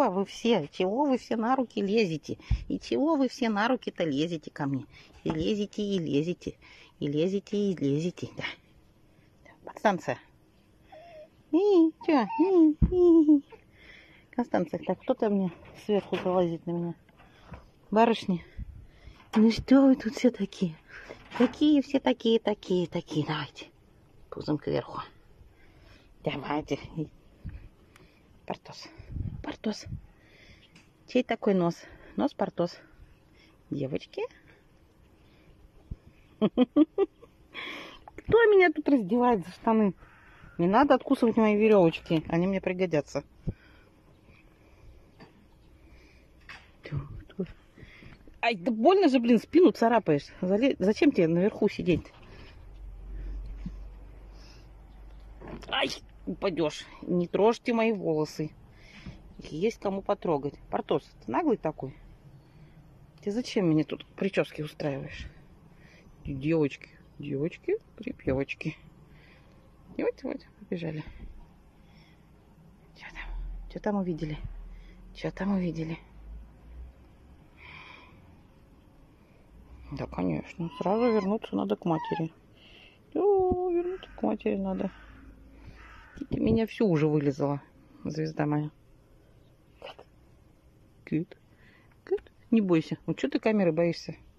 чего вы все? Чего вы все на руки лезете? И чего вы все на руки-то лезете ко мне? И лезете, и лезете. И лезете, и лезете. Да. Констанция. Чё? Констанция, так кто-то мне сверху залазит на меня. Барышни. Ну что вы тут все такие? Какие все такие. Давайте. Пузом кверху. Давайте. Портос. Чей такой нос? Нос Портос. Девочки. Кто меня тут раздевает за штаны? Не надо откусывать мои веревочки. Они мне пригодятся. Ай, да больно же, блин, спину царапаешь. Зачем тебе наверху сидеть? Ай, упадешь. Не трожьте мои волосы. Есть кому потрогать. Портос, ты наглый такой? Ты зачем мне тут прически устраиваешь? Девочки, припевочки. Вот, побежали. Что там увидели? Да, конечно. Сразу вернуться надо к матери. Вернуться к матери надо. Ты меня всю уже вылезала, звезда моя. Кэт. Не бойся. Ну что ты камеры боишься?